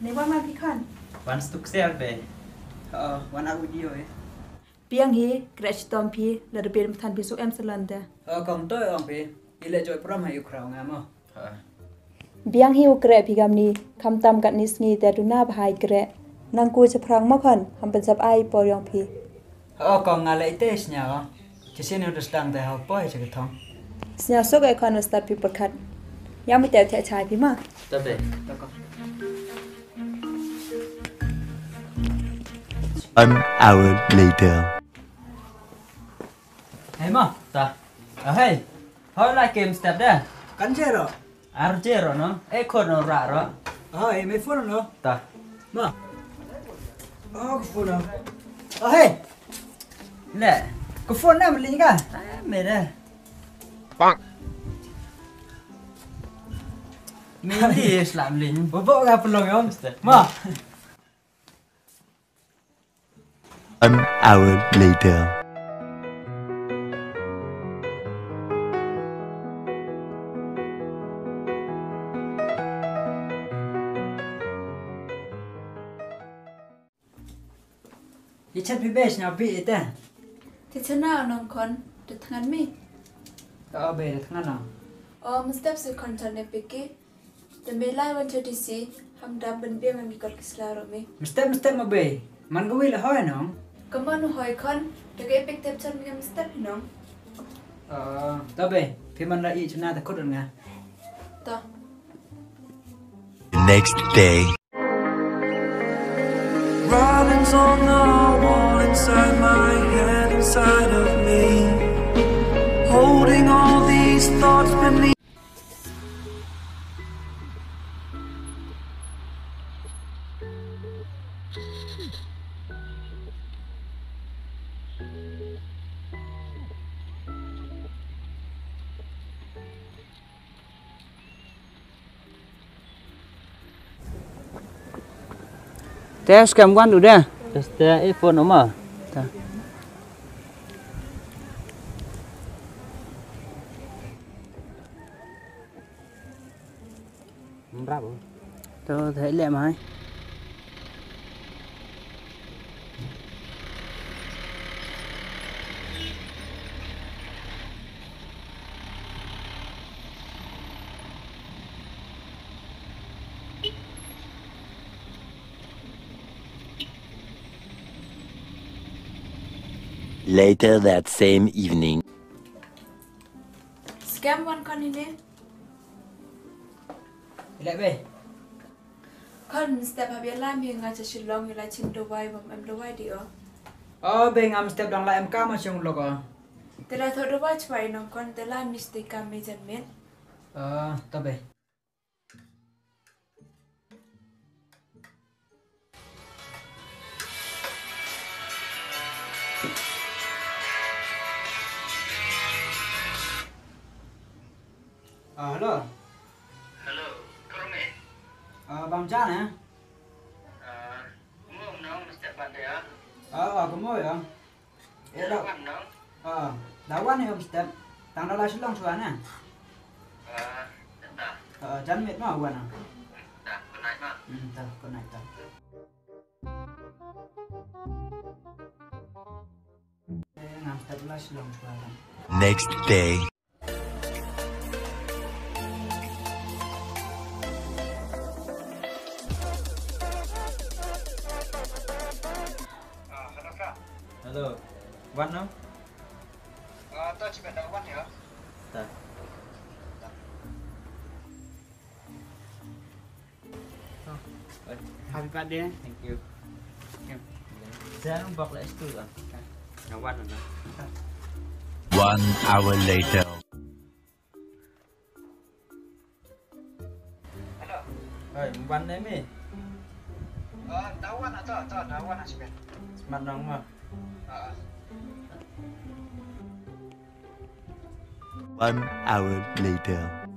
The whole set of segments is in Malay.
Này qua mà phi khăn. One stuk ser be. One audio ấy. Piang hi crash tom phi là được biến thành pi số em salon da. Còn tôi ông phi. Ile joy prom hay ukraw nga mo. Piang hi ukre phi gamni kham tam kat ni sngi ta tu na bhai kre. Nang ku che phrang ma khan ham pan sap ai por yong phi. Còn ngà lại tết nhá. Chỉ xin understand the how boy chứ cái thong. Snya so ga khan start pi pakhat. Yam mi te the chai phi ma. Tập be. Tập. An hour later. Hey ma, ta. Hey. How like game step there? Kanjero. Arjero no? Ekor no raro. Hey, me phone no. Ta. Ma. Phone. Hey. Nè. Cái phone này mình linh cả. Mẹ đây. Bang. Mình đi làm lính. Bố gặp lòng không? Ma. An hour later. Đi chat bị bê nào bị thế. Thì chân nào nong kon được thằng mi. Bê được thằng nào? Mustap se kontan ne peki. The melai want to see ham dam ben bia mi kol kisla ro mi. Mesti mà bê. Man có will hỏi nó. Kaman hoy kon de ke pek tep chan ngam step hinong. Ta bê. Thì mình lại ý cho na ta cốt được nga. Ta. The next day. Writings on the wall inside my head, inside of me, holding all these thoughts beneath. Test cầm quan đủ đây. Test iPhone nó mà. Ta. Bravo. Tôi thấy lẹ mà. Later that same evening. Scam one kon ini. Lại bê. Kon step ha bia lai mi nga cha shilong yu lai chim do wai bam em do wai di Bê ngam step đằng lại em ca mà chung lộc Te la tho do wai chwai nong kon te la mistake ka me jan men. Ta bê. Hello. Hello, Krome. Bang cha nè. Mua ông nóng step bạn đấy á. Có mua vậy? Đâu bạn nóng. Đào quan này không step. Tang đó là xin long xuân nè. Chân mệt mà quên à? Đã, con này mà. Con này ta. Ngam step là xin long xuân. Next day. Hello. Văn không? Tôi chỉ biết đào quan nhỉ? Ta. Happy birthday. Thank you. Saya nampak lah itu lah. Kawan lah. 1 hour later. Hello. Ơi, Văn đấy mi. Đào quan à, tôi đào quan à chỉ biết. Mặt nóng mà. 1 hour later.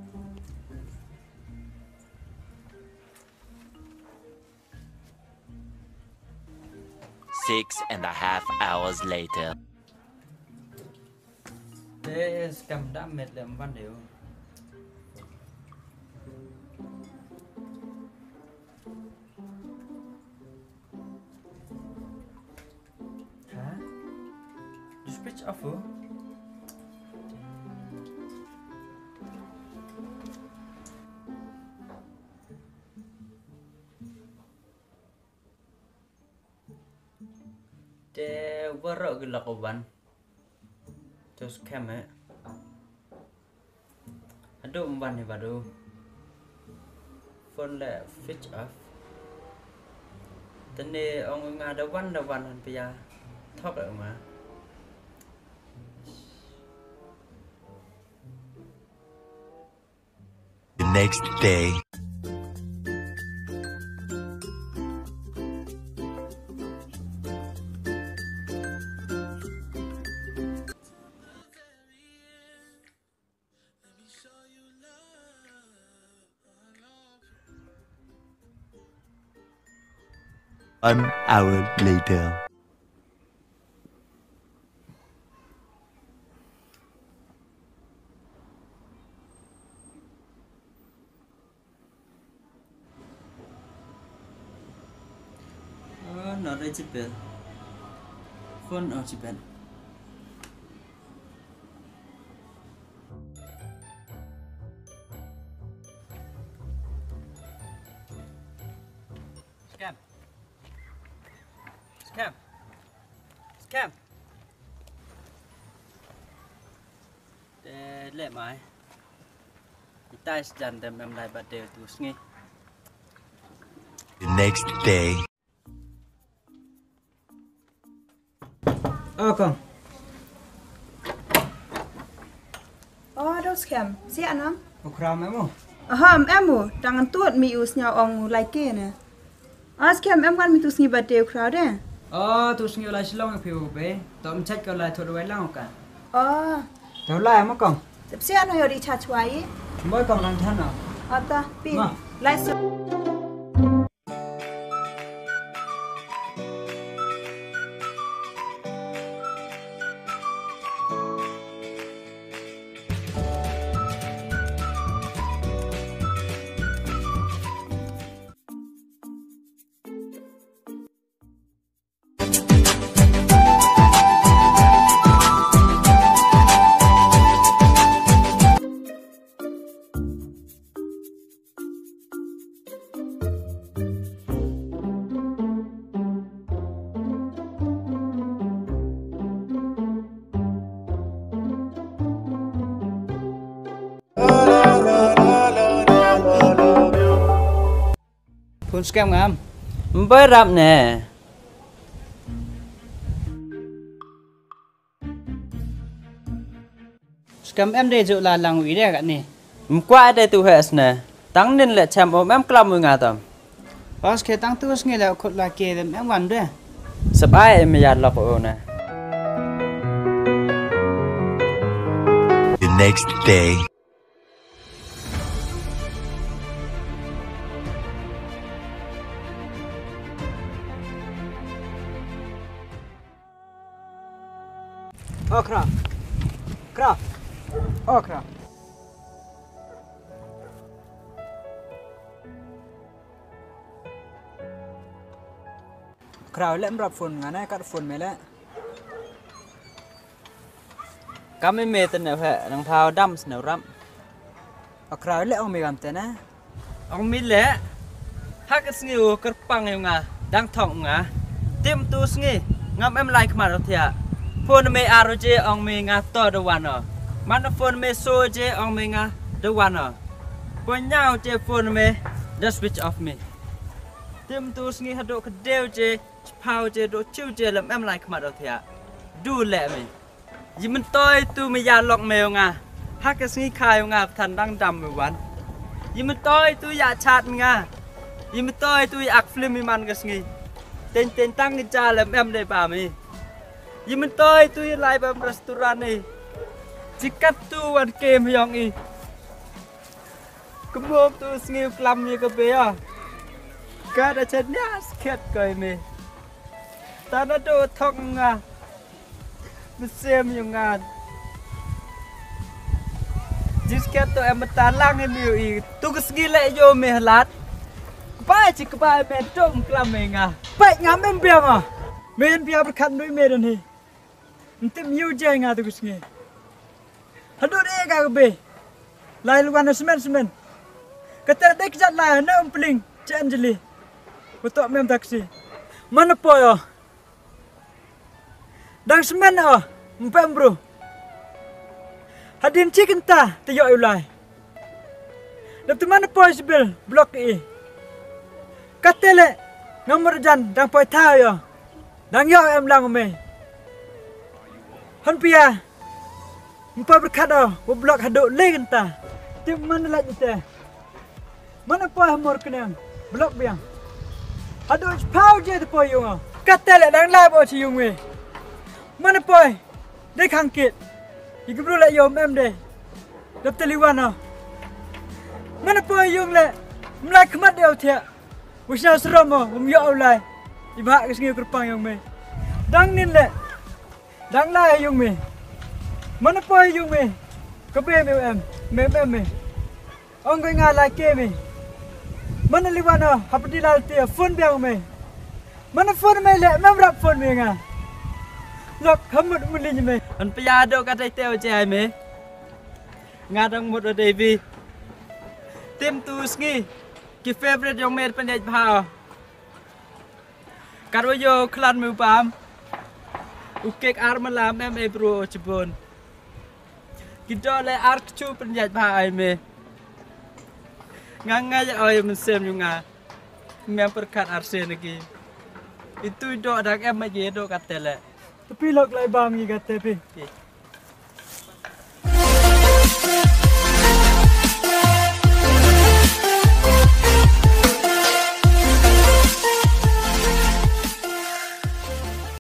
Six and a half hours later. Thế cầm đã mệt làm Văn đều. switch off oh. Te warok gelak oban. Terus keme. Aduh umban ni baru. Phone le switch off. Tadi orang ada wan han pia. Thok lại mà. The next day. One hour later. Nó đây chip bel. Phone ở chip bel. Scam. Scam. Scam. Để lệ mãi. Tai dần đem em lại bắt đều tu nghe. The next day. Con. Aduh scam. Siap nam? Ukram emo. Em mu, tangan tuat mi usnya ong like ne. Scam em kan mi tu sngi bate crowd eh. Tu sngi lai silong phiu be. Tom check ko lai thod wai lang ka. Oh, Tao lai mo con. siap no yo di cha chuai. Mới con lang than nào. Ata, pi. Ma. Lai so. Phone scam ngam. Mới rap nè. Scam em đây dụ là làng ủy đây cả nè. Qua đây tu hết nè. Tăng nên là chăm ôm em clam người ngà tầm. Khi tăng tu nghe là khốt là kê em hoàn đấy. Sắp ai em yad lọc ô nè. The next day. Okra. Kra. Okra. Kra lem rap phone ngana kat phone mele. Kami mê tên nào hệ đằng thao đâm nào rắm. Okra le ông mi gam tena. Ông mi lẽ. Hát cái nghiêu cất băng yêu ngà. Đang thọng ngà. Tiêm tu nghi. Ngắm em like mà đâu thịa. Phone mê aro chê ông mi ngà to đồ hoàn à. Mana phone mê xô chê ông mi ngà đồ hoàn à. Phone nhau chê phone mê. Just switch off me. Tiêm tu nghi hát độ cái đeo chê. Phao chê độ chiêu chê làm em like mà đâu thịa. Đu lẹ mình. Dì mình tôi tu mày già lọc mèo ngà. Hát cái nghi khai ngà thần đang đầm mày quán. Dì mình tôi tu dạ chát ngà. Dì mình tôi tu ạc phim mày man cái nghi. Tên tăng cái cha làm em đây bà mày. Dì mình tôi tu lại bầm restaurant này. Chỉ cắt tu ăn kem yong y. Cũng hôm tu nghi clam như cái bé à. Cả đã chết nhá skét cười mày. Ta đã đồ thong ngà. Mình xem yung ngàn. Jisket to em talang em yêu y. Tu cái ski lại vô mày lát. Ba chỉ có ba mẹ trông làm mày ngà. Vậy ngắm em biếng à? Men biếng bật khăn đôi mẹ đơn hi. Ntim yu je nga tu kusngi. Hadu de ka be. Lai luan semen. Kata dek jat lai na umpling Anjali. Betok mem taksi. Mana po yo? Dang semen oh, mpem bro. Hadin chicken ta tiyo ulai. Dap tu mana po sibil blok e. Katele nomor jan dang poi tha yo. Dang yo em lang me. Han pia. Mpa berkat oh, blok hado le ta. Tim mana lagi te? Mana po hamor kenang? Blok biang. Hado pau je tu po yo. Katele dang lai bo chi yo me. Mana poi? Dek hangkit. Iku bro le yom em de. Dap teliwan ah. Mana poi yung le. Mlai khmat deu thia. Wisna srom mo, yo ulai. Iba ke sngi kerpang yung me. Dang nin le. Dang lai yung me. Mana poi yung me. Kabe me em. Me. Ong ko nga lai ke me. Mana liwan ah, hapdi lal tia phone biang me. Mana phone me le, mem rap phone me nga. Lok hamut mulin me. An pya do ka tai teo che ai me. Nga dang mut ode vi. Tim tu sngi. Ki favorite yong met pen pa. Karo yo klan mu pam. Ukek ar malam em e bro chibon. Kita le ar chu pen pa ai me. Nga ya oi men sem yu nga. Mem perkat arsen lagi. Itu do dak em ma je do katele. Tapi lok lai bam gi kate pe.